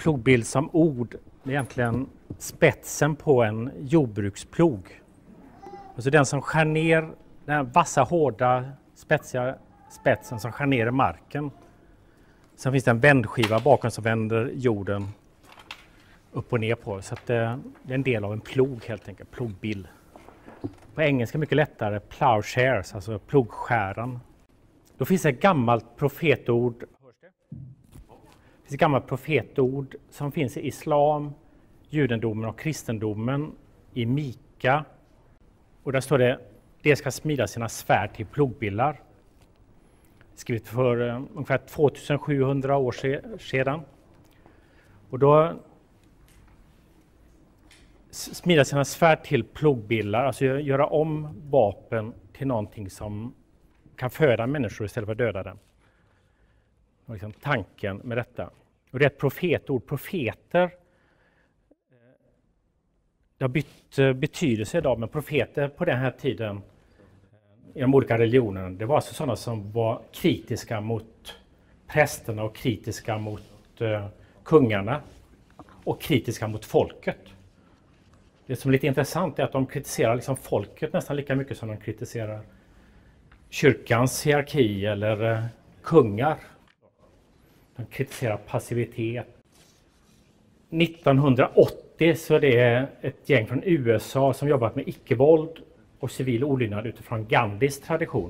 Plogbild som ord är egentligen spetsen på en jordbruksplog. Alltså den som skär ner, den här vassa, hårda, spetsiga spetsen som skär ner i marken. Sen finns det en vändskiva bakom som vänder jorden upp och ner på. Så att det är en del av en plog helt enkelt, plogbill. På engelska mycket lättare plowshares, alltså plogskäran. Då finns det ett gammalt profetord. Det finns ett gammalt profetord som finns i islam, judendomen och kristendomen i Mika. Och där står det ska smida sina svärd till plogbillar. Skrivet för ungefär 2700 år sedan. Och då smida sina svärd till plogbillar, alltså göra om vapen till någonting som kan föda människor istället för att döda dem. Och liksom tanken med detta. Och det är ett profetord. Profeter, det har bytt betydelse idag, men profeter på den här tiden i de olika religionerna, det var alltså sådana som var kritiska mot prästerna och kritiska mot kungarna och kritiska mot folket. Det som är lite intressant är att de kritiserar liksom folket nästan lika mycket som de kritiserar kyrkans hierarki eller kungar. De kritiserar passivitet. 1980 så är det ett gäng från USA som jobbat med icke-våld och civil olydnad utifrån Gandhis tradition.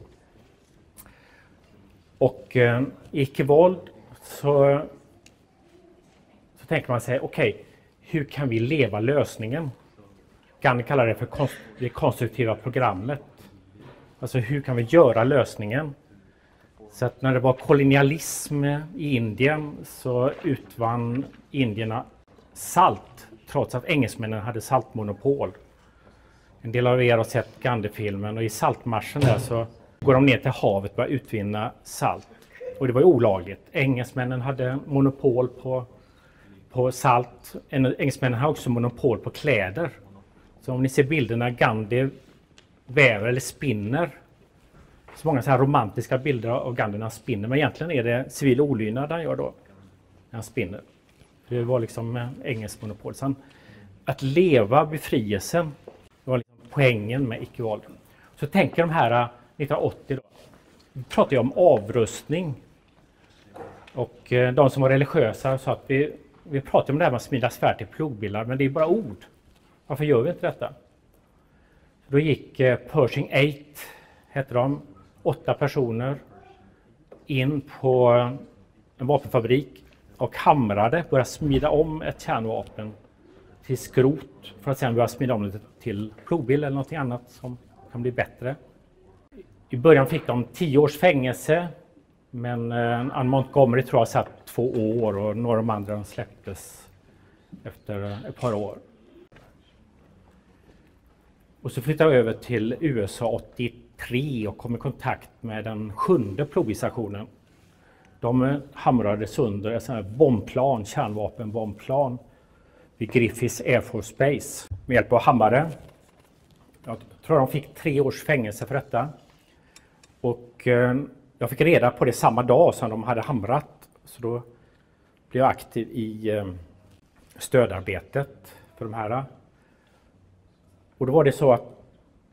Och i icke-våld så tänker man sig, okej, hur kan vi leva lösningen? Gandhi kallar det för det konstruktiva programmet. Alltså hur kan vi göra lösningen? Så att när det var kolonialism i Indien så utvann indierna salt trots att engelsmännen hade saltmonopol. En del av er har sett Gandhi-filmen och i saltmarschen där så går de ner till havet och börjar utvinna salt. Och det var ju olagligt. Engelsmännen hade monopol på salt. Engelsmännen har också monopol på kläder. Så om ni ser bilderna Gandhi väver eller spinner, så många så här romantiska bilder av Gandhi när han spinner, men egentligen är det civil olydnad han gör då när han spinner. Det var liksom engelsk monopol. Så att leva befrielsen var liksom poängen med icke-våld. Så tänker de här 1980 då, vi pratar ju om avrustning. Och de som var religiösa sa att vi pratar om det här med att smida svärd till plogbillar, men det är bara ord. Varför gör vi inte detta? Då gick Pershing 8, hette de, 8 personer in på en vapenfabrik och hamrade, började smida om ett kärnvapen till skrot för att sedan börja smida om det till plogbill eller något annat som kan bli bättre. I början fick de 10 års fängelse, men Anne Montgomery tror jag satt 2 år och några av de andra släpptes efter ett par år. Och så flyttade jag över till USA 83 och kom i kontakt med den 7:e plogbistationen. De hamrade sönder ett sånt här bombplan, kärnvapenbombplan vid Griffiths Air Force Base med hjälp av hammare. Jag tror de fick 3 års fängelse för detta. Och jag fick reda på det samma dag som de hade hamrat. Så då blev jag aktiv i stödarbetet för de här. Och då var det så att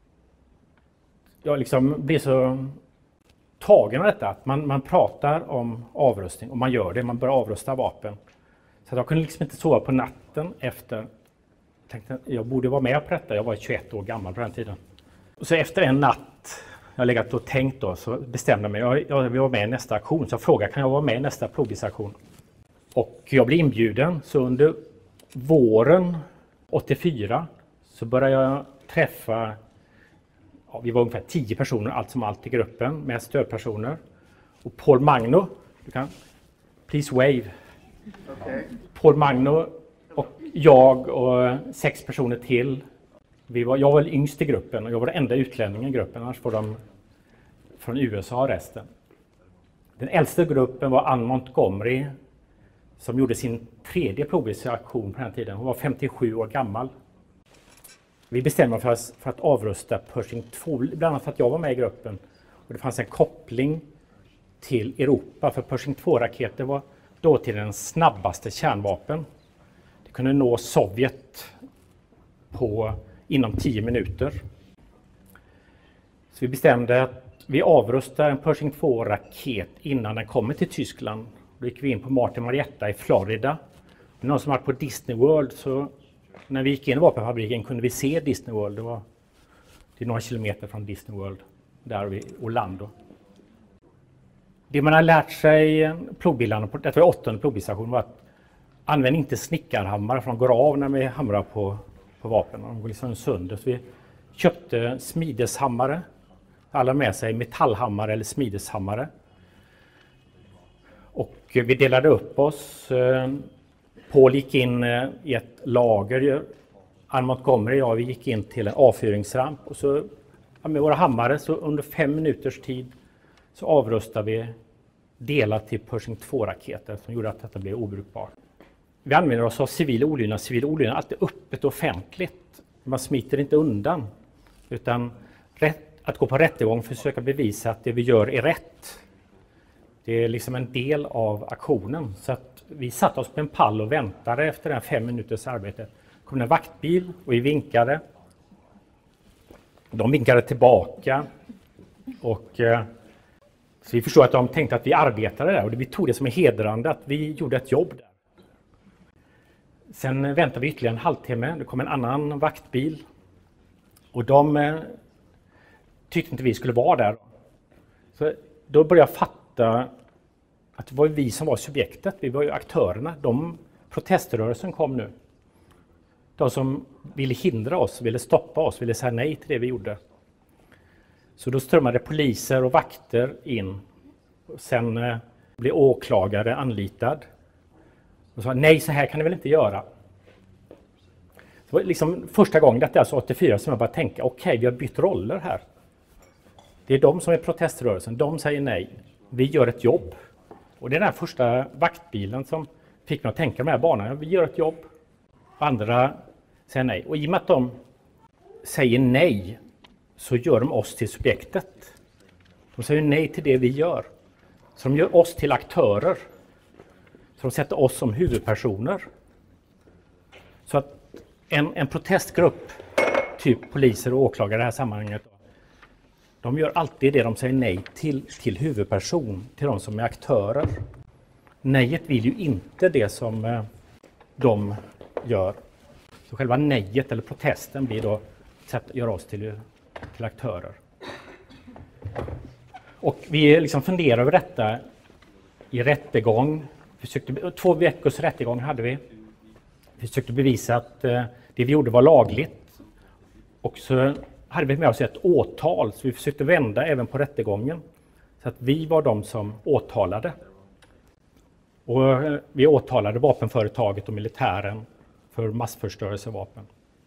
jag liksom blev så tagen av detta. Att man pratar om avrustning och man gör det. Man börjar avrusta vapen. Så jag kunde liksom inte sova på natten efter. Jag tänkte att jag borde vara med på detta. Jag var 21 år gammal på den tiden. Och så efter en natt, jag har legat och tänkt då, så bestämde jag mig. Jag vill vara med i nästa aktion. Så jag frågade, kan jag vara med i nästa plogbilsaktion? Och jag blev inbjuden. Så under våren 84 så började jag träffa, vi var ungefär 10 personer allt som allt i gruppen med stödpersoner. Och Paul Magno, du kan, please wave. Okay. Paul Magno och jag och 6 personer till. Jag var yngst i gruppen och jag var den enda utlänningen i gruppen, annars var de från USA resten. Den äldsta gruppen var Anne Montgomery som gjorde sin 3:e plogbilsaktion på den här tiden. Hon var 57 år gammal. Vi bestämde oss för att avrusta Pershing 2, bland annat för att jag var med i gruppen. Och det fanns en koppling till Europa, för Pershing 2-raketer var dåtidens snabbaste kärnvapen. Det kunde nå Sovjet inom 10 minuter. Så vi bestämde att vi avrustar en Pershing 2-raket innan den kommer till Tyskland. Då gick vi in på Martin Marietta i Florida. Någon som varit på Disney World, så när vi gick in i vapenfabriken kunde vi se Disney World. Det är några kilometer från Disney World, där vid Orlando. Det man har lärt sig plogbillarna på, det var 8:e plogbilstationen, var att använd inte snickarhammare, för de går av när vi hamrar på vapen. De går liksom sönder. Så vi köpte smideshammare. Alla med sig metallhammare eller smideshammare. Och vi delade upp oss. Paul gick in i ett lager. Ann Montgomery och jag, vi gick in till en avfyringsramp. Och så med våra hammare, så under 5 minuters tid så avrustade vi delar till Pershing 2-raketer som gjorde att detta blev obrukbart. Vi använder oss av civil olydnad. Civil olydnad är alltid öppet och offentligt. Man smiter inte undan. Utan att gå på rättegång för att försöka bevisa att det vi gör är rätt. Det är liksom en del av aktionen. Så att vi satte oss på en pall och väntade efter den 5 minuters arbete. Det kom en vaktbil och vi vinkade. De vinkade tillbaka. Och så vi förstod att de tänkte att vi arbetade där. Och vi tog det som är hedrande att vi gjorde ett jobb där. Sen väntade vi ytterligare en halvtimme. Det kom en annan vaktbil. Och de tyckte inte vi skulle vara där. Så då började jag fatta att det var vi som var subjektet. Vi var ju aktörerna. Proteströrelsen kom nu. De som ville hindra oss, ville stoppa oss, ville säga nej till det vi gjorde. Så då strömmade poliser och vakter in. Sen blev åklagare anlitad. Och sa nej, så här kan ni väl inte göra. Det var liksom första gången, detta är alltså 84, som jag bara tänkte okej, vi har bytt roller här. Det är de som är proteströrelsen, de säger nej. Vi gör ett jobb. Och det är den första vaktbilen som fick mig att tänka de här banorna. Vi gör ett jobb. Andra säger nej. Och i och med att de säger nej så gör de oss till subjektet. De säger nej till det vi gör. Så de gör oss till aktörer. Så de sätter oss som huvudpersoner. Så att en protestgrupp, typ poliser och åklagare i det här sammanhanget, de gör alltid det de säger nej till huvudperson, till de som är aktörer. Nejet vill ju inte det som de gör. Så själva nejet eller protesten blir då att göra oss till aktörer. Och vi liksom funderar över detta i rättegång. 2 veckors rättegång hade vi. Vi försökte bevisa att det vi gjorde var lagligt. Och så hade vi med oss ett åtal, så vi försökte vända även på rättegången. Så att vi var de som åtalade. Och vi åtalade vapenföretaget och militären för massförstörelsevapen.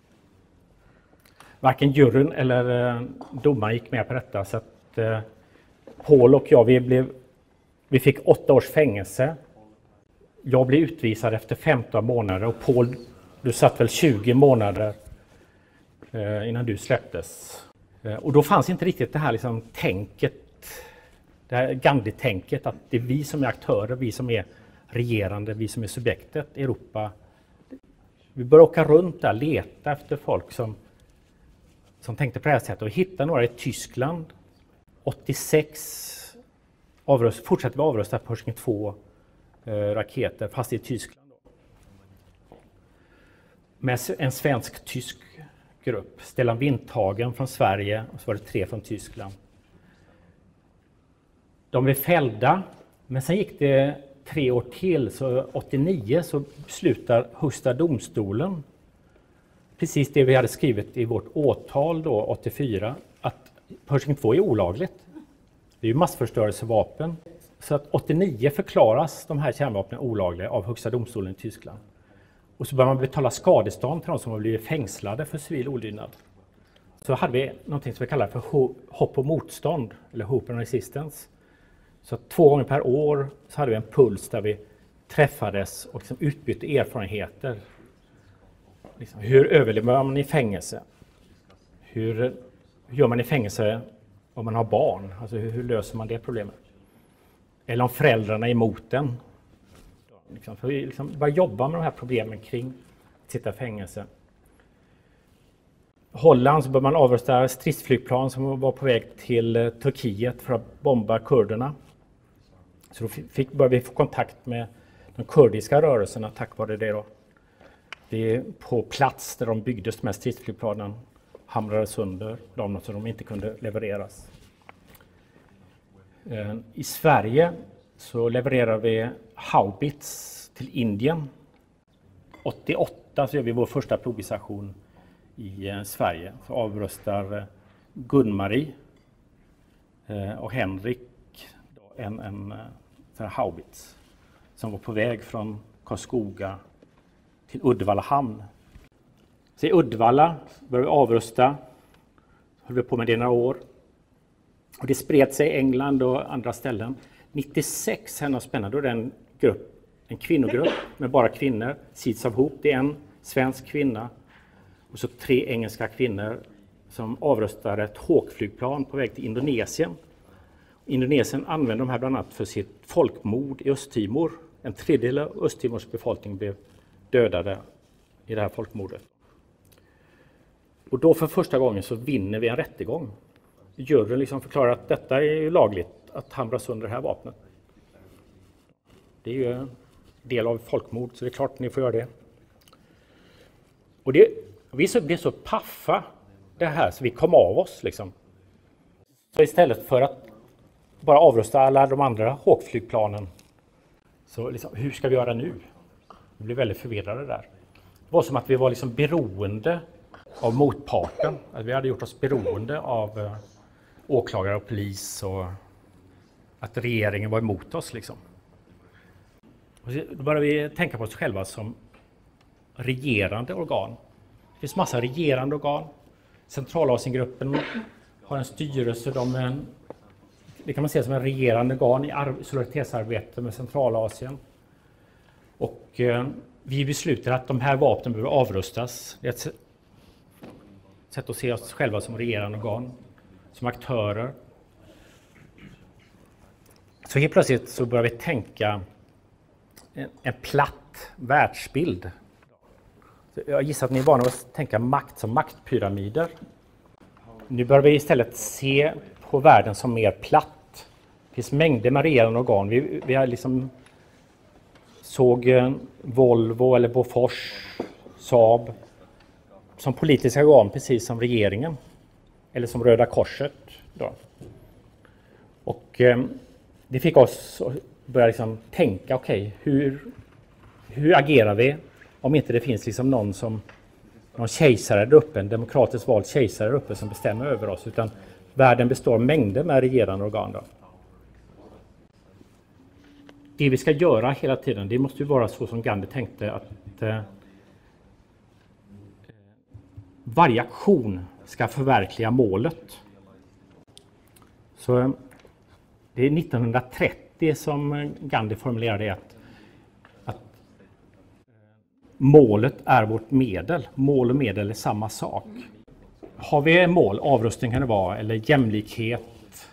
Varken juryn eller domaren gick med på detta, så att Paul och jag, vi fick 8 års fängelse. Jag blev utvisad efter 15 månader och Paul, du satt väl 20 månader innan du släpptes. Och då fanns inte riktigt det här liksom tänket, det här Gandhi-tänket, att det är vi som är aktörer, vi som är regerande, vi som är subjektet i Europa. Vi började åka runt där, leta efter folk som tänkte på det här sättet och hitta några i Tyskland. 86 fortsatte vi avrusta Pershing 2 raketer, fast i Tyskland. Med en svensk-tysk grupp. Stellan Windhagen från Sverige och så var det 3 från Tyskland. De blev fällda, men sen gick det 3 år till, så 89 så beslutar Högsta domstolen precis det vi hade skrivit i vårt åtal då 84, att Pershing 2 är olagligt. Det är ju massförstörelsevapen. Så att 89 förklaras de här kärnvapnen olagliga av Högsta domstolen i Tyskland. Och så börjar man betala skadestånd till de som har blivit fängslade för civil olydnad. Så hade vi någonting som vi kallar för hopp och motstånd, eller Hope and Resistance. Så 2 gånger per år så hade vi en puls där vi träffades och liksom utbytte erfarenheter. Liksom, hur överlever man i fängelse? Hur gör man i fängelse om man har barn? Alltså hur löser man det problemet? Eller om föräldrarna är emot en. Liksom, för vi liksom började jobba med de här problemen kring att sitta i fängelse. Holland så började man avrusta stridsflygplan som var på väg till Turkiet för att bomba kurderna. Så då började vi få kontakt med de kurdiska rörelserna tack vare det då. Vi på plats där de byggdes, de här stridsflygplanen, hamrade sönder dem så de inte kunde levereras. I Sverige så levererar vi Haubits till Indien. 88 så gör vi vår första provstation i Sverige. Så avrustar Gun-Marie och Henrik en Haubits som var på väg från Karlskoga till Uddevalla hamn. Så i Uddevalla började vi avrusta, höll vi på med det några år. Och det spred sig i England och andra ställen. 96 hände spännande, då är det en kvinnogrupp med bara kvinnor. Seeds of Hope, det är en svensk kvinna och så 3 engelska kvinnor som avrustade ett Hawk-flygplan på väg till Indonesien. Indonesien använde de här bland annat för sitt folkmord i Östtimor. En tredjedel av Östtimors befolkning blev dödade i det här folkmordet. Och då för första gången så vinner vi en rättegång. Juryn liksom förklarar att detta är ju lagligt att hamra sönder det här vapnet. Det är ju en del av folkmord så det är klart att ni får göra det. Och vi blev så paffa det här så vi kom av oss liksom. Så istället för att bara avrusta alla de andra Hawk-flygplanen så liksom, hur ska vi göra nu? Vi blev väldigt förvirrade där. Det var som att vi var liksom beroende av motparten. Att vi hade gjort oss beroende av åklagare och polis och att regeringen var emot oss liksom. Och då började vi tänka på oss själva som regerande organ. Det finns massa regerande organ. Centralasiengruppen har en styrelse, det kan man se som en regerande organ i solidaritetsarbete med Centralasien. Och vi beslutar att de här vapnen behöver avrustas. Det är ett sätt att se oss själva som regerande organ, som aktörer. Så helt plötsligt så börjar vi tänka en platt världsbild. Jag gissar att ni är vana att tänka makt som maktpyramider. Nu börjar vi istället se på världen som mer platt. Det finns mängder med regerande organ. Vi har liksom såg Volvo eller Bofors, Saab som politiska organ precis som regeringen eller som Röda Korset då. Och det fick oss att börja liksom tänka okej, hur agerar vi om inte det finns liksom någon kejsare där uppe, en demokratiskt vald kejsare där uppe som bestämmer över oss, utan världen består av mängder med regerande organ då. Det vi ska göra hela tiden, det måste ju vara så som Gandhi tänkte att varje aktion ska förverkliga målet. Så det är 1930 som Gandhi formulerade att målet är vårt medel. Mål och medel är samma sak. Har vi mål, avrustning kan det vara, eller jämlikhet,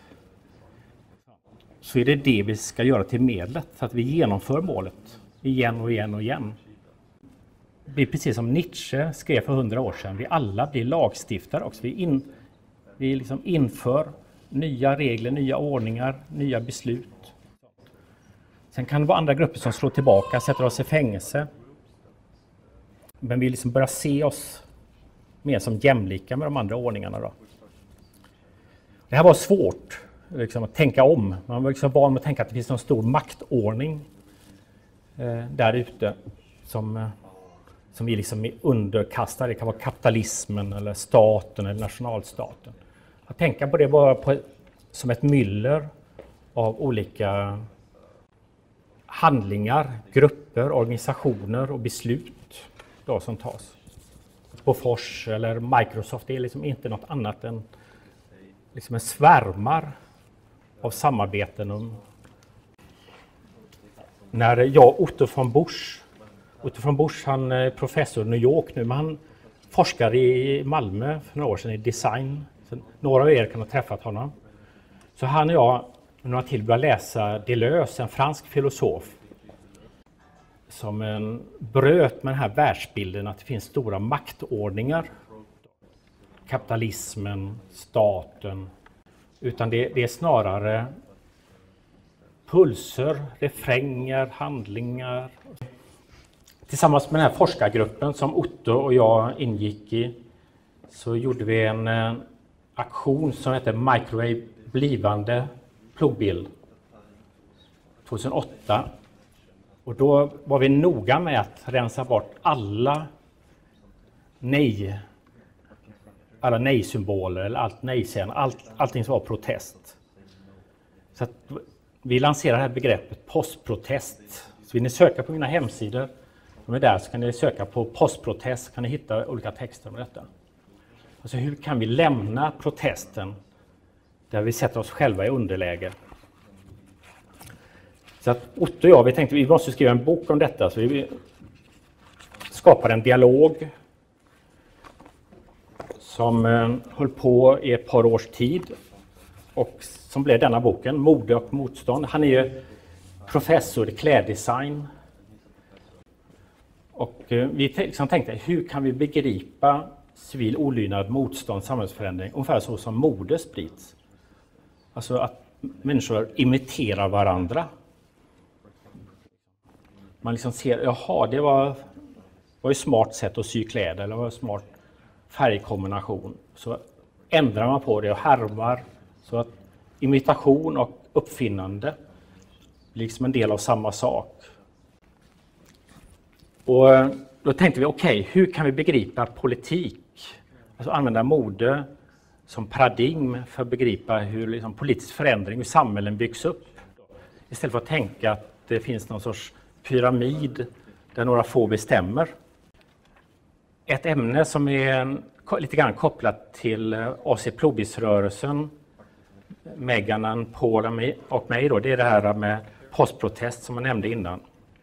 så är det vi ska göra till medlet, så att vi genomför målet igen och igen och igen. Det blir precis som Nietzsche skrev för 100 år sedan. Vi alla blir lagstiftare också. Vi liksom inför nya regler, nya ordningar, nya beslut. Sen kan det vara andra grupper som slår tillbaka, sätter oss i fängelse. Men vi liksom börjar se oss mer som jämlika med de andra ordningarna då. Det här var svårt liksom, att tänka om. Man var liksom van med att tänka att det finns en stor maktordning där ute som vi liksom är underkastade. Det kan vara kapitalismen eller staten eller nationalstaten. Att tänka på det bara som ett myller av olika handlingar, grupper, organisationer och beslut då som tas. Bofors eller Microsoft, det är liksom inte något annat än liksom en svärmar av samarbeten. När Otto von Busch, han är professor i New York nu, men han forskar i Malmö för några år sedan i design. Så några av er kan ha träffat honom. Så han och jag, några till, började läsa Deleuze, en fransk filosof. som bröt med den här världsbilden att det finns stora maktordningar. Kapitalismen, staten. Utan det är snarare pulser, refränger, handlingar. Tillsammans med den här forskargruppen som Otto och jag ingick i så gjorde vi en aktion som heter Microwave blivande plogbild 2008. Och då var vi noga med att rensa bort alla nej-symboler eller allt nej-sägande, allting som var protest. Så att vi lanserade det här begreppet postprotest. Så vill ni söka på mina hemsidor, de är där, så kan ni söka på postprotest, så kan ni hitta olika texter med detta. Alltså hur kan vi lämna protesten där vi sätter oss själva i underläge? Så att Otto och jag, vi tänkte vi måste skriva en bok om detta, så vi skapade en dialog som höll på i ett par års tid och som blev denna boken, Mode och motstånd. Han är ju professor i kläddesign. Och vi tänkte, hur kan vi begripa civil olydnad, motstånd, samhällsförändring, ungefär så som mode sprids. Alltså att människor imiterar varandra. Man liksom ser, jaha, det var ett smart sätt att sy kläder, eller var en smart färgkombination. Så ändrar man på det och härmar, så att imitation och uppfinnande blir liksom en del av samma sak. Och då tänkte vi, okej, hur kan vi begripa politik? Alltså använda mode som paradigm för att begripa hur liksom politisk förändring, hur samhällen byggs upp. Istället för att tänka att det finns någon sorts pyramid där några få bestämmer. Ett ämne som är lite grann kopplat till AC Plogbildsrörelsen, Meganan, Paul och mig då, det är det här med postprotest som jag nämnde innan.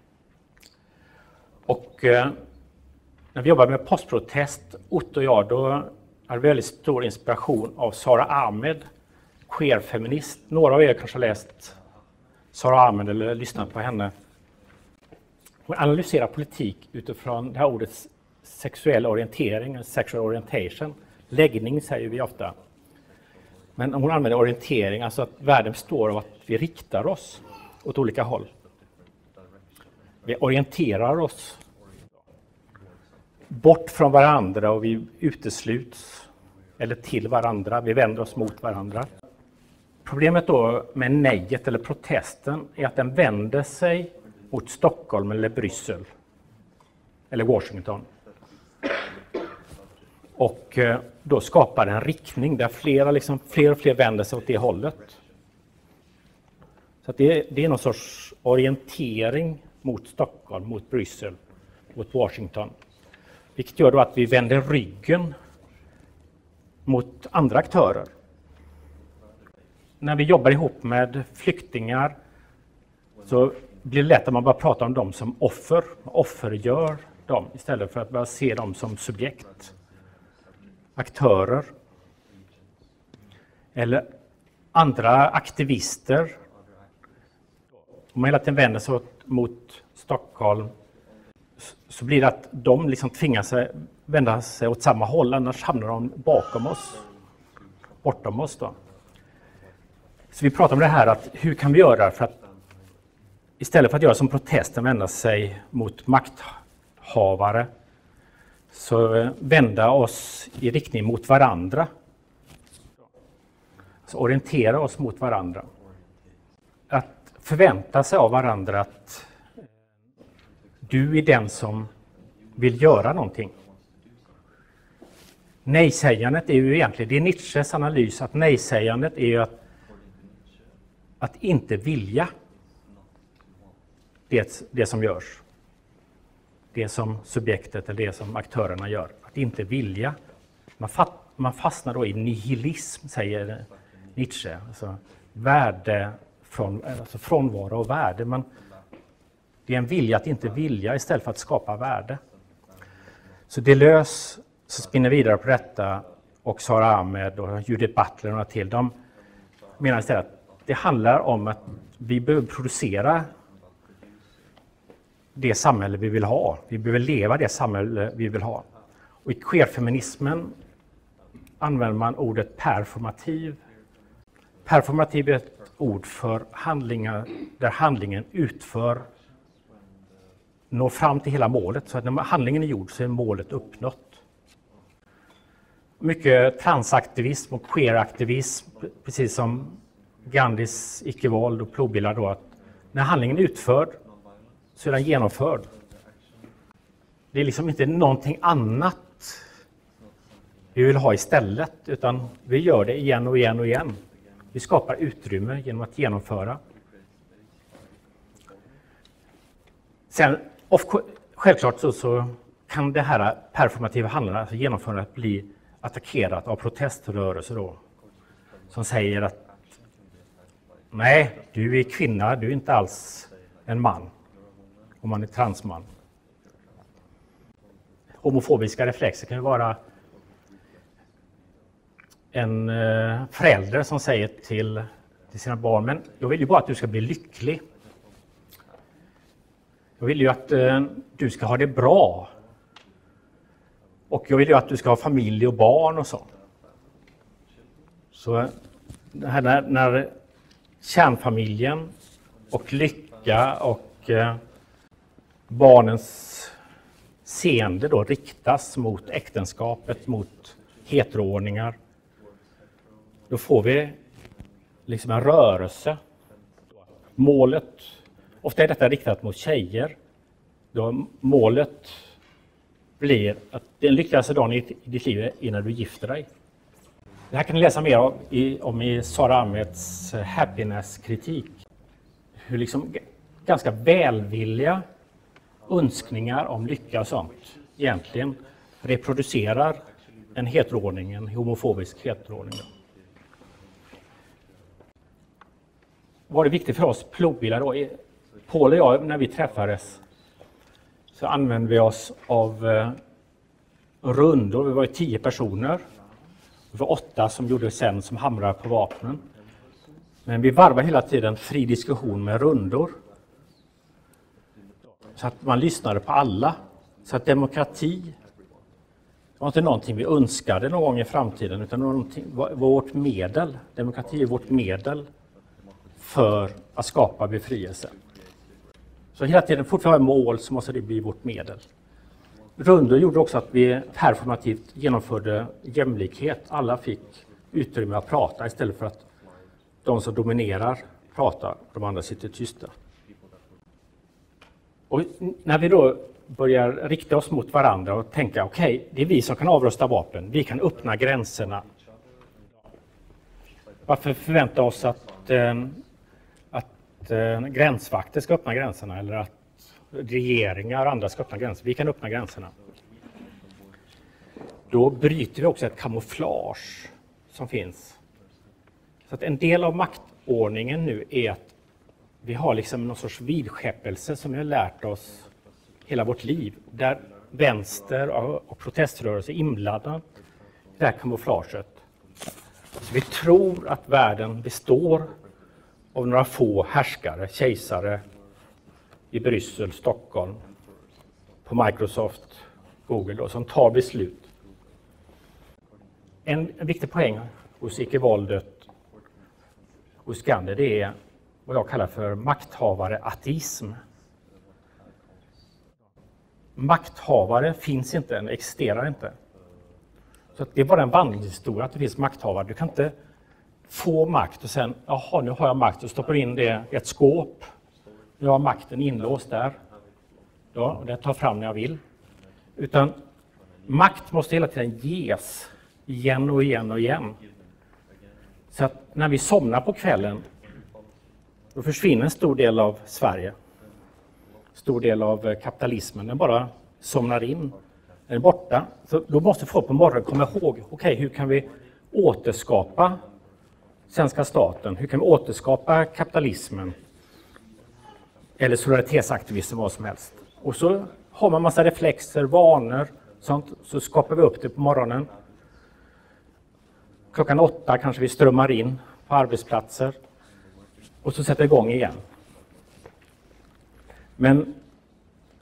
Och när vi jobbade med postprotest, Otto och jag, då hade vi väldigt stor inspiration av Sara Ahmed, queer-feminist. Några av er kanske har läst Sara Ahmed eller lyssnat på henne. Hon analyserar politik utifrån det här ordet sexuell orientering, sexual orientation. Läggning säger vi ofta. Men hon använder orientering, alltså att världen består av att vi riktar oss åt olika håll. Vi orienterar oss bort från varandra och vi utesluts, eller till varandra, vi vänder oss mot varandra. Problemet då med nejet eller protesten är att den vänder sig mot Stockholm eller Bryssel eller Washington. Och då skapar en riktning där fler och fler vänder sig åt det hållet. Så att det är någon sorts orientering mot Stockholm, mot Bryssel, mot Washington. Vilket gör då att vi vänder ryggen mot andra aktörer. När vi jobbar ihop med flyktingar så blir det lätt att man bara pratar om dem som offer. Offergör dem istället för att bara se dem som subjekt. Aktörer. Eller andra aktivister. Om man hela tiden vänder sig mot Stockholm så blir det att de liksom tvingas vända sig åt samma håll, annars hamnar de bakom oss, bortom oss då. Så vi pratar om det här, att hur kan vi göra för att istället för att göra som protesten, vända sig mot makthavare, så vända oss i riktning mot varandra. Så orientera oss mot varandra. Att förvänta sig av varandra att du är den som vill göra någonting. Nej-sägandet är ju egentligen, det är Nietzsches analys, att nej-sägandet är ju att inte vilja det som görs. Det som subjektet eller det som aktörerna gör. Att inte vilja. Man fastnar då i nihilism, säger Nietzsche. Alltså frånvaro och värde. Det är en vilja att inte vilja istället för att skapa värde. Så Deleuze spinner vidare på detta, och Sara Ahmed och Judith Butler och några till. De menar istället att det handlar om att vi behöver producera det samhälle vi vill ha. Vi behöver leva det samhälle vi vill ha. Och i queerfeminismen använder man ordet performativ. Performativ är ett ord för handlingar där handlingen når fram till hela målet. Så att när handlingen är gjord så är målet uppnått. Mycket transaktivism och queeraktivism, precis som Gandhis icke-våld och plogbillar då, att när handlingen är utförd så är den genomförd. Det är liksom inte någonting annat vi vill ha istället, utan vi gör det igen och igen och igen. Vi skapar utrymme genom att genomföra. Sen, självklart så kan det här performativa handlandet, alltså genomförandet, bli attackerat av proteströrelser då, som säger att nej, du är kvinna, du är inte alls en man, om man är transman. Homofobiska reflexer kan ju vara en förälder som säger till sina barn, men jag vill ju bara att du ska bli lycklig. Jag vill ju att du ska ha det bra. Och jag vill ju att du ska ha familj och barn och så. Så det här när kärnfamiljen och lycka och barnens seende då riktas mot äktenskapet, mot heteroordningar, då får vi liksom en rörelse. Målet, ofta är detta riktat mot tjejer, då målet blir att den lyckligaste dagen i ditt liv är när du gifter dig. Det här kan ni läsa mer om i Sara Ahmeds happiness-kritik. Hur liksom ganska välvilliga önskningar om lycka och sånt egentligen reproducerar en heteroordning, en homofobisk heteroordning. Vad är viktigt för oss plogbillar då? Paul och jag, när vi träffades, så använde vi oss av rundor. Vi var ju 10 personer. Det var 8 som gjorde sen som hamrar på vapnen. Men vi varvar hela tiden fri diskussion med rundor. Så att man lyssnade på alla. Så att demokrati var inte någonting vi önskade någon gång i framtiden, utan var vårt medel. Demokrati är vårt medel för att skapa befrielse. Så hela tiden, fortfarande mål, så måste det bli vårt medel. Rundor gjorde också att vi performativt genomförde jämlikhet. Alla fick utrymme att prata istället för att de som dominerar pratar och de andra sitter tysta. Och när vi då börjar rikta oss mot varandra och tänka okej, det är vi som kan avrösta vapen, vi kan öppna gränserna. Varför förvänta oss att gränsvakter ska öppna gränserna eller att regeringar och andra ska öppna gränser? Vi kan öppna gränserna. Då bryter vi också ett kamouflage som finns. Så att en del av maktordningen nu är att vi har liksom någon sorts vidskeppelse som vi har lärt oss hela vårt liv. Där vänster och proteströrelse är inblandade i det här kamouflaget. Så vi tror att världen består av några få härskare, kejsare i Bryssel, Stockholm, på Microsoft, Google då, som tar beslut. En viktig poäng hos icke-våldet hos Gandhi, det är vad jag kallar för makthavare-ateism. Makthavare finns inte, den existerar inte. Så det är bara en vandringshistoria att det finns makthavare. Du kan inte få makt och sen, jaha, nu har jag makt och stoppar in det i ett skåp. Nu har makten inlåst där. Ja, och det tar fram när jag vill. Utan makt måste hela tiden ges igen och igen och igen. Så att när vi somnar på kvällen, då försvinner en stor del av Sverige. Stor del av kapitalismen, den bara somnar in. Den är borta. Så då måste folk på morgonen komma ihåg, okej, hur kan vi återskapa svenska staten? Hur kan vi återskapa kapitalismen? Eller solidaritetsaktivism, vad som helst. Och så har man massa reflexer, vanor, sånt. Så skapar vi upp det på morgonen. Klockan 8 kanske vi strömmar in på arbetsplatser. Och så sätter vi igång igen. Men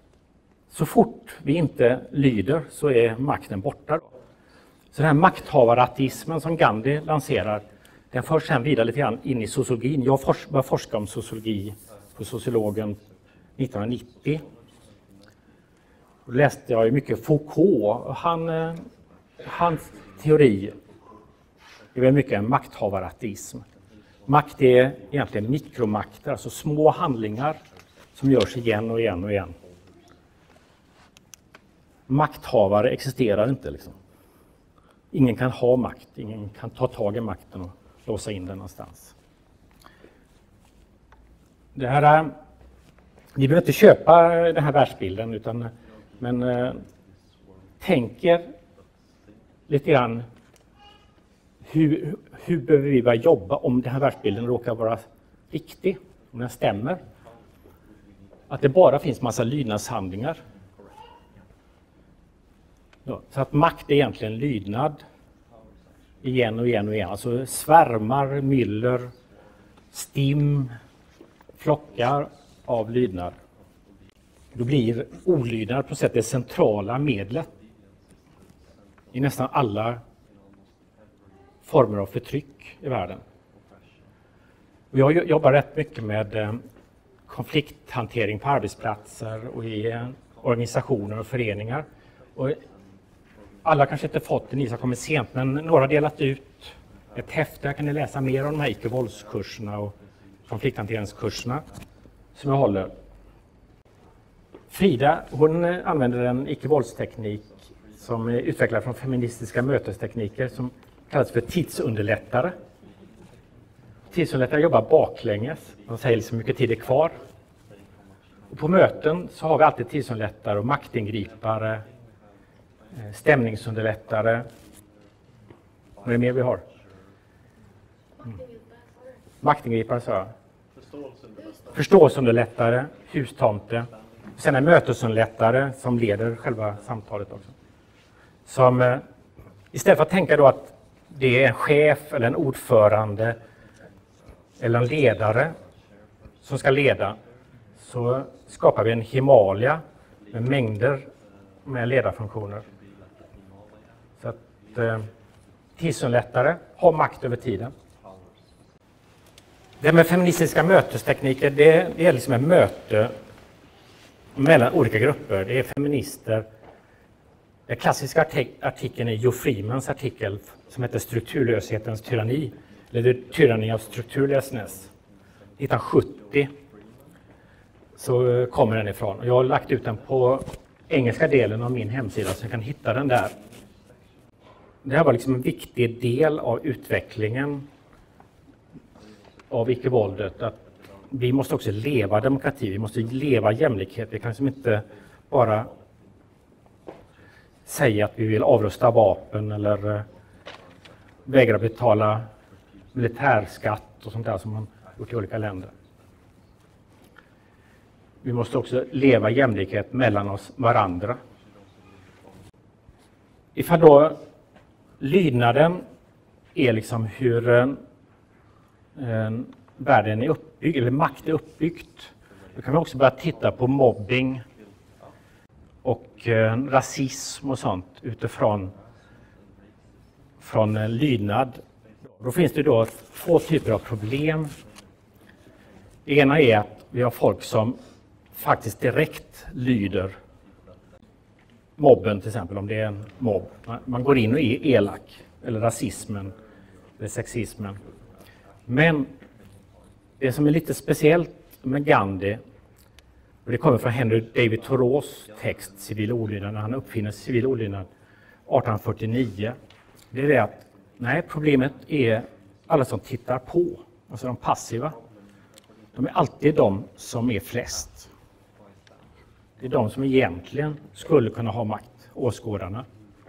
så fort vi inte lyder så är makten borta. Då. Så den här makthavarattismen som Gandhi lanserar, den förs sen vidare lite grann in i sociologin. Jag började forska om sociologi på sociologen 1990. Då läste jag mycket Foucault. Hans teori är väl mycket en makthavarattism. Makt är egentligen mikromakter, alltså små handlingar som görs igen och igen och igen. Makthavare existerar inte liksom. Ingen kan ha makt, ingen kan ta tag i makten och låsa in den någonstans. Det här, ni behöver inte köpa den här världsbilden, men tänk er lite grann hur behöver vi börja jobba om den här världsbilden råkar vara riktig, om den stämmer. Att det bara finns massa lydnadshandlingar. Så att makt är egentligen lydnad igen och igen och igen. Alltså svärmar, myller, stim, flockar av lydnad. Då blir olydnad på sätt det centrala medlet i nästan alla former av förtryck i världen. Och jag jobbar rätt mycket med konflikthantering på arbetsplatser och i organisationer och föreningar. Och alla kanske inte fått det, ni som kommer sent, men några har delat ut ett häfte. Där kan ni läsa mer om de här icke-våldskurserna och konflikthanteringskurserna som jag håller. Frida, hon använder en icke-våldsteknik som är utvecklad från feministiska mötestekniker som kallas för tidsunderlättare. Tidsunderlättare jobbar baklänges. De säger liksom hur mycket tid är kvar. Och på möten så har vi alltid tidsunderlättare och maktingripare, stämningsunderlättare. Vad är det mer vi har? Maktingripare, sa jag. Förståelseunderlättare, hustomte. Sen är mötesunderlättare som leder själva samtalet också. Som istället för att tänka då att det är en chef eller en ordförande eller en ledare som ska leda, så skapar vi en Himalaya med mängder med ledarfunktioner. Så att tidsunderlättare har makt över tiden. Det med feministiska mötestekniker, det är liksom ett möte mellan olika grupper. Det är feminister. Den klassiska artikeln är Jo Freemans artikel som heter Strukturlöshetens tyranni, eller tyranni av strukturlösness. 1970 så kommer den ifrån. Jag har lagt ut den på engelska delen av min hemsida så jag kan hitta den där. Det här var liksom en viktig del av utvecklingen av icke-våldet. Att vi måste också leva demokrati, vi måste leva jämlikhet. Vi kan liksom inte bara säga att vi vill avrusta vapen eller vägra betala militärskatt och sånt där som man gjort i olika länder. Vi måste också leva jämlikhet mellan oss varandra. Ifall då lydnaden är liksom hur världen är uppbyggd, eller makt är uppbyggt, då kan vi också börja titta på mobbing och rasism och sånt utifrån lydnad. Då finns det då två typer av problem. Det ena är att vi har folk som faktiskt direkt lyder mobben, till exempel om det är en mobb. Man går in och är elak, eller rasismen, eller sexismen. Men det som är lite speciellt med Gandhi, och det kommer från Henry David Thoreaus text Civil olydnad, när han uppfinner civil olydnad 1849, det är det att nej, problemet är alla som tittar på, alltså de passiva. De är alltid de som är flest. Det är de som egentligen skulle kunna ha makt, åskådarna.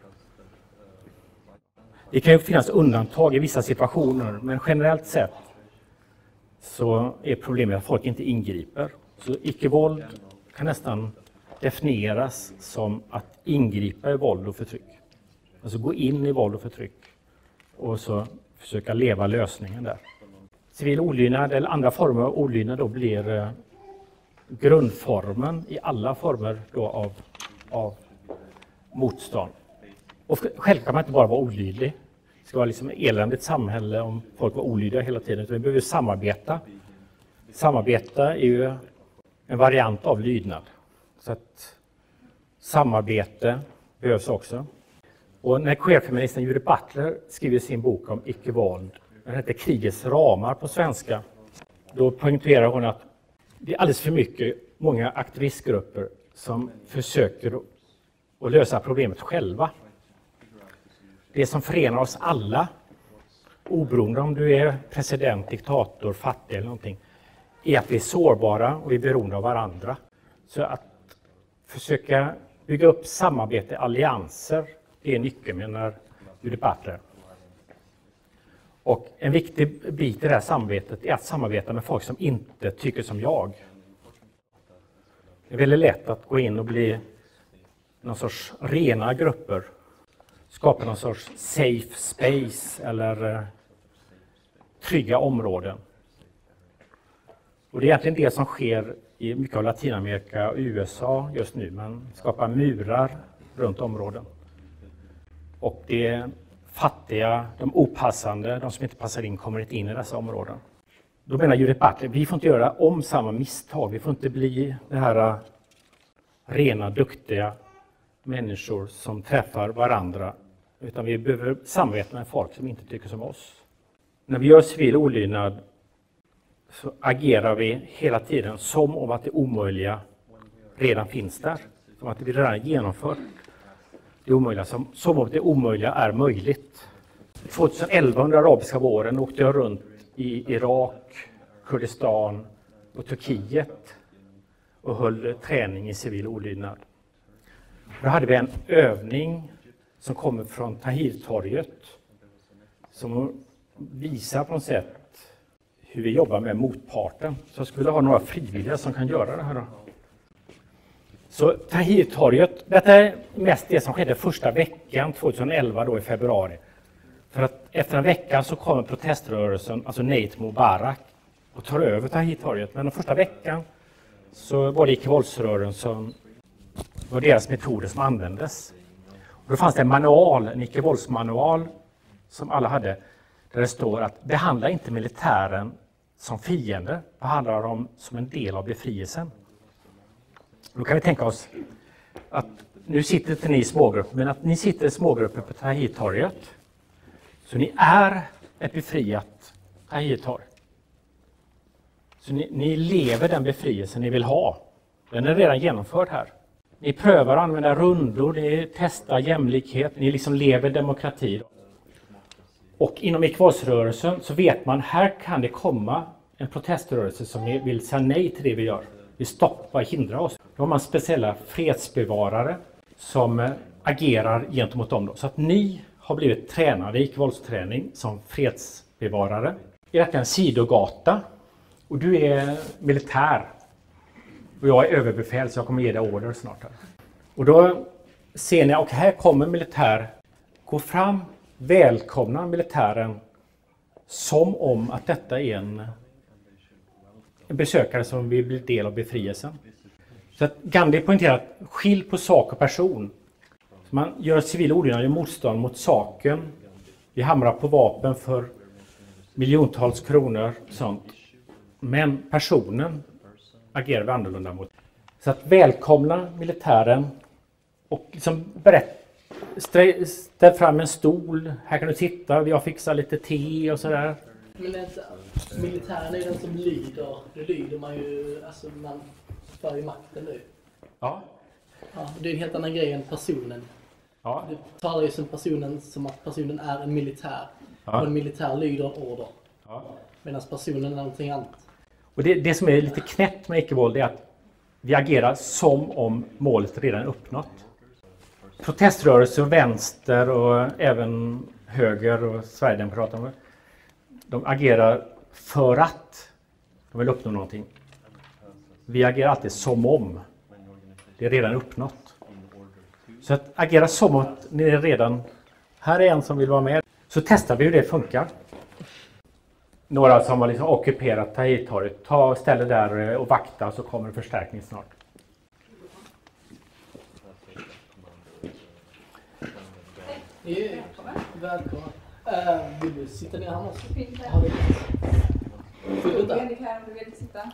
Det kan ju finnas undantag i vissa situationer, men generellt sett så är problemet att folk inte ingriper. Så icke-våld kan nästan definieras som att ingripa i våld och förtryck. Alltså gå in i våld och förtryck och så försöka leva lösningen där. Civil olydnad eller andra former av olydnad då blir grundformen i alla former då av av motstånd. Och självklart kan man inte bara vara olydlig. Det ska vara liksom ett eländigt samhälle om folk var olydiga hela tiden. Vi behöver samarbeta. Samarbeta är ju en variant av lydnad. Så att samarbete behövs också. Och när queerfeministen Judith Butler skriver sin bok om icke-våld, den heter Krigets ramar på svenska, då poängterar hon att det är alldeles för mycket många aktivistgrupper som försöker att lösa problemet själva. Det som förenar oss alla, oberoende om du är president, diktator, fattig eller någonting, är att vi är sårbara och vi är beroende av varandra. Så att försöka bygga upp samarbete, allianser, det är nyckeln, menar Judith Butler. Och en viktig bit i det här samarbetet är att samarbeta med folk som inte tycker som jag. Det är väldigt lätt att gå in och bli någon sorts rena grupper. Skapa någon sorts safe space eller trygga områden. Och det är egentligen det som sker i mycket av Latinamerika och USA just nu. Man skapar murar runt områden. Och det fattiga, de opassande, de som inte passar in kommer inte in i dessa områden. Då menar Judith Butler, vi får inte göra om samma misstag. Vi får inte bli det här rena, duktiga människor som träffar varandra. Utan vi behöver samarbeta med folk som inte tycker som oss. När vi gör civil olydnad så agerar vi hela tiden som om att det omöjliga redan finns där. Som att vi redan genomfört det omöjliga, som om att det omöjliga är möjligt. 2011 under arabiska våren åkte jag runt i Irak, Kurdistan och Turkiet och höll träning i civil olydnad. Då hade vi en övning som kommer från Tahrirtorget som visar på något sätt hur vi jobbar med motparten. Så jag skulle ha några frivilliga som kan göra det här då. Så Tahrirtorget, detta är mest det som skedde första veckan 2011 då i februari. För att efter en vecka så kommer proteströrelsen, alltså Nej till Mubarak, och tar över Tahrirtorget. Men den första veckan så var det icke-våldsrörelsen, var deras metoder som användes. Och då fanns det en manual, en icke-våldsmanual som alla hade, där det står att behandla inte militären som fiender, behandla dem som en del av befrielsen. Då kan vi tänka oss att nu sitter inte ni i smågrupper, men att ni sitter i smågrupper på Tahrirtorget. Så ni är ett befriat Tahrirtorg. Så ni lever den befrielsen ni vill ha. Den är redan genomförd här. Ni prövar att använda rundor, ni testar jämlikhet, ni liksom lever demokrati. Och inom icke-våldsrörelsen så vet man, här kan det komma en proteströrelse som vill säga nej till det vi gör. Vi stoppar och hindrar oss. Då har man speciella fredsbevarare som agerar gentemot dem. Så att ni har blivit tränade i icke-våldsträning som fredsbevarare. Det är en sidogata och du är militär. Och jag är överbefäl så jag kommer ge dig order snart. Här. Och då ser ni, och här kommer militär, gå fram, välkomna militären som om att detta är en besökare som vill bli del av befrielsen. Så att Gandhi poängterar att skilj på sak och person. Så man gör civil olydnad i motstånd mot saken. Vi hamrar på vapen för miljontals kronor och sånt. Men personen agerar vi annorlunda mot. Så att välkomna militären och liksom ställ fram en stol. Här kan du sitta, jag fixar lite te och sådär. Men militären är den som lyder. Då lyder man ju, alltså man för ju makten nu. Ja. Ja, det är en helt annan grej än personen. Ja. Du talar ju som personen som att personen är en militär. Ja. Och en militär lyder order. Ja. Medan personen är någonting annat. Och det som är lite knäppt med icke-våld är att vi agerar som om målet redan är uppnått. Proteströrelser, vänster och även höger och Sverigedemokraterna, de agerar för att de vill uppnå någonting. Vi agerar alltid som om det är redan uppnått. Så att agera som att ni är redan, här är en som vill vara med. Så testar vi hur det funkar. Några som har liksom ockuperat Tahrirtorget, ta ställe där och vakta så kommer en förstärkning snart. Välkommen. Vill du sitta ner här också? Fint här. Ja, det är vill du inte? Bendik här om du vill sitta.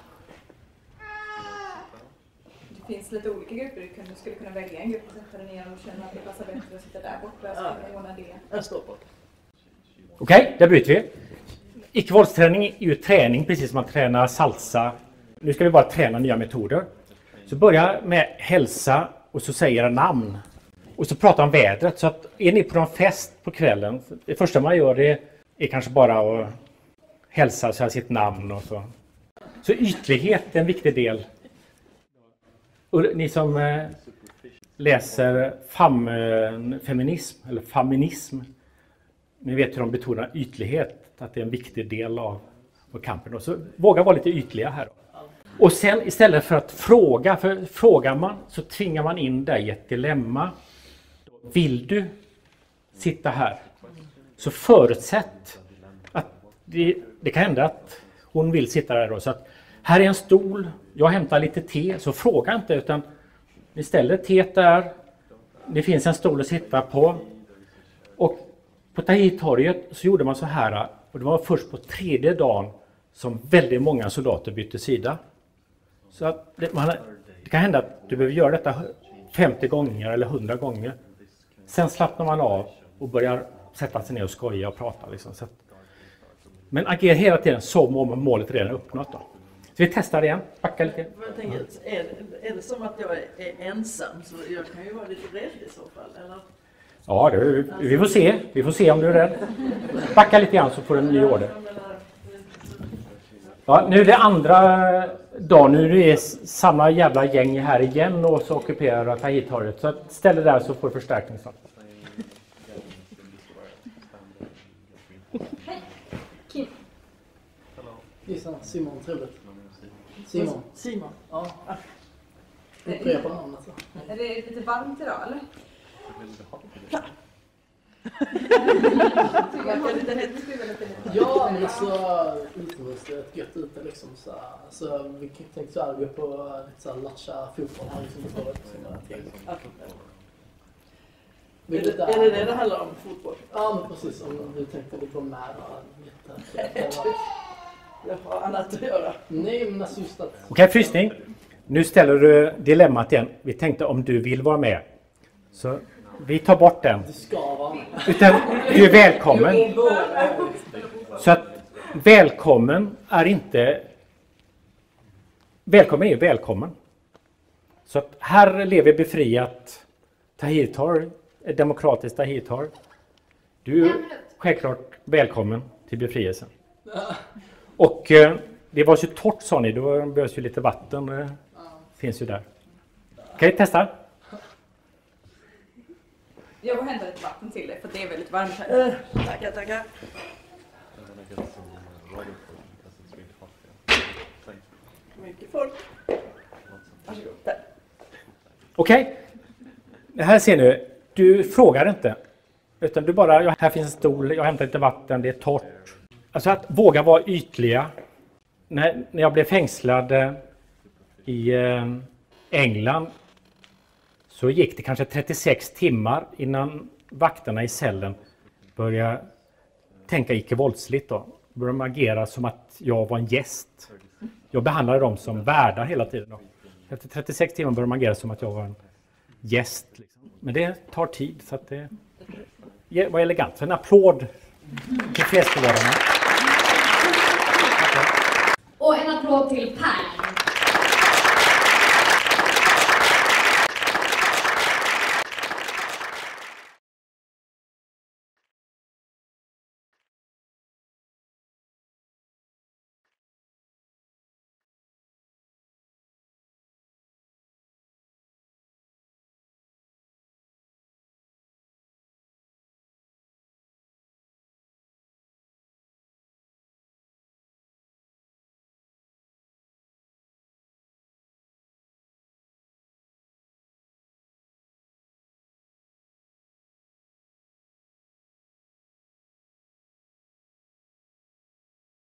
Det finns lite olika grupper. Du skulle kunna välja en grupp och sätta dig ner om du känner att det passar bättre att sitta där borta. Jag ska ordna det. Jag står på. Okej, där byter vi. Icke-våldsträning är ju träning, precis som man tränar salsa. Nu ska vi bara träna nya metoder. Så börja med hälsa och så säger jag namn. Och så pratar om vädret. Så att är ni på någon fest på kvällen, det första man gör det är kanske bara att hälsa och säga sitt namn och så. Så ytlighet är en viktig del. Och ni som läser feminism eller feminism, ni vet hur de betonar ytlighet, att det är en viktig del av kampen. Och så våga vara lite ytliga här. Och sen istället för att fråga, för frågar man så tvingar man in dig i ett dilemma. Vill du sitta här? Så förutsätt att det kan hända att hon vill sitta där då. Så att här är en stol, jag hämtar lite te, så fråga inte utan ni ställer teet där. Det finns en stol att sitta på. Och på Tahrirtorget så gjorde man så här, och det var först på 3:e dagen som väldigt många soldater bytte sida. Så att det kan hända att du behöver göra detta 50 gånger eller 100 gånger. Sen slappnar man av och börjar sätta sig ner och skoja och prata. Liksom. Så att, men agera hela tiden som om målet redan är uppnått. Då. Så vi testar igen. Backa lite. Jag tänker, är det som att jag är ensam så jag kan ju vara lite rädd i så fall, eller? Ja, vi får se. Vi får se om du är rädd. Backa lite grann så får du en ny order. Ja, nu är det andra dagen. Nu är samma jävla gäng här igen och så ockuperar Tahrirtorget. Så ställ dig där så får du förstärkning snart. Kim. Gissa, Simon, trevligt. Simon. Ja. Upprepa namnet. Är det lite varmt idag eller? Ja, men så utomhus är ett gött ute liksom så vi tänkte så här gå på lite så här latcha fotboll här liksom på Är det handlar om fotboll? Ja, men precis. Om du tänkte det går med Jag har annat att göra. Nej, men alltså just att... Okej, frysning. Nu ställer du dilemmat igen. Vi tänkte om du vill vara med. Så vi tar bort den. Du ska vara med. Utan du är välkommen. Så att välkommen är inte... Välkommen är välkommen. Så att här lever befriat Tahrirtorget, ett demokratiskt Tahrirtorget. Du är självklart välkommen till befrielsen. Och det var så torrt sa ni, då behövs ju lite vatten. Det finns ju där. Okej, testa. Jag går och hämtar lite vatten till dig för det är väldigt varmt här. Tackar. Mycket folk. Varsågod. Okej. Det här ser ni. Du frågar inte. Utan du bara, här finns en stol, jag hämtar lite vatten, det är torrt. Alltså att våga vara ytliga. När jag blev fängslad i England så gick det kanske 36 timmar innan vakterna i cellen började tänka icke-våldsligt. Då började de agera som att jag var en gäst. Jag behandlade dem som värdar hela tiden. Då. Efter 36 timmar började de agera som att jag var en gäst. Liksom. Men det tar tid så att det var elegant. Så en applåd till fredsbevararna. Och en applåd till Per.